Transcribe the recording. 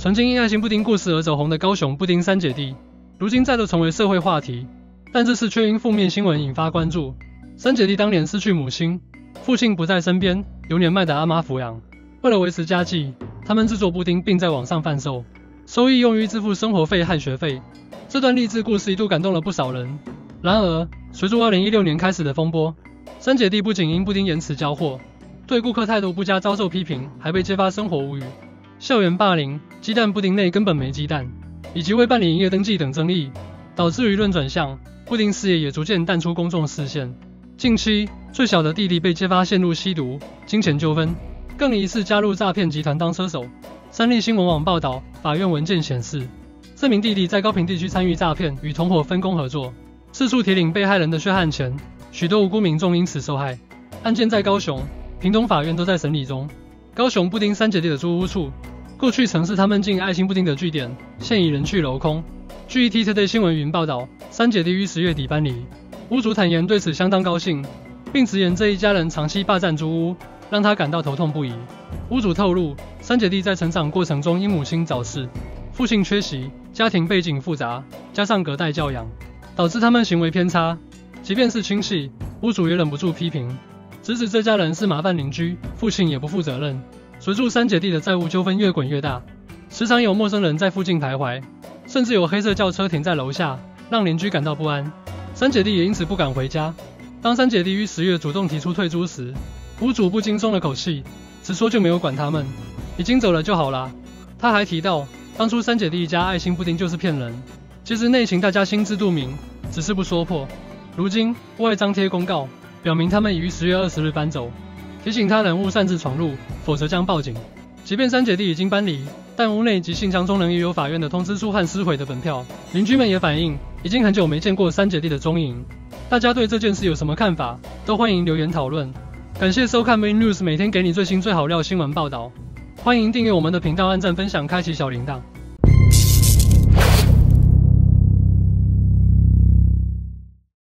曾经因爱心布丁故事而走红的高雄布丁三姐弟，如今再度成为社会话题，但这次却因负面新闻引发关注。三姐弟当年失去母亲，父亲不在身边，由年迈的阿妈抚养。为了维持家计，他们制作布丁并在网上贩售，收益用于支付生活费和学费。这段励志故事一度感动了不少人。然而，随着2016年开始的风波，三姐弟不仅因布丁延迟交货，对顾客态度不佳遭受批评，还被揭发生活无语、校园霸凌、鸡蛋布丁内根本没鸡蛋，以及未办理营业登记等争议，导致舆论转向，布丁事业也逐渐淡出公众视线。近期，最小的弟弟被揭发陷入吸毒、金钱纠纷，更疑似加入诈骗集团当车手。三立新闻网报道，法院文件显示，这名弟弟在高屏地区参与诈骗，与同伙分工合作，四处提领被害人的血汗钱，许多无辜民众因此受害。案件在高雄、屏东法院都在审理中。高雄布丁三姐弟的租屋处，过去曾是他们进爱心布丁的据点，现已人去楼空。据 ETtoday 新闻云报道，三姐弟于10月底搬离，屋主坦言对此相当高兴，并直言这一家人长期霸占租屋，让他感到头痛不已。屋主透露，三姐弟在成长过程中因母亲早逝、父亲缺席，家庭背景复杂，加上隔代教养，导致他们行为偏差。即便是亲戚，屋主也忍不住批评，直指这家人是麻烦邻居，父亲也不负责任。随着三姐弟的债务纠纷越滚越大，时常有陌生人在附近徘徊，甚至有黑色轿车停在楼下，让邻居感到不安。三姐弟也因此不敢回家。当三姐弟于10月主动提出退租时，屋主不禁松了口气，直说就没有管他们，已经走了就好啦。他还提到，当初三姐弟一家爱心布丁就是骗人，其实内情大家心知肚明，只是不说破。如今外张贴公告，表明他们已于10月20日搬走，提醒他人勿擅自闯入，否则将报警。即便三姐弟已经搬离，但屋内及信箱中仍有法院的通知书和撕毁的本票。邻居们也反映，已经很久没见过三姐弟的踪影。大家对这件事有什么看法？都欢迎留言讨论。感谢收看 Main News， 每天给你最新最好料新闻报道。欢迎订阅我们的频道，按赞分享，开启小铃铛。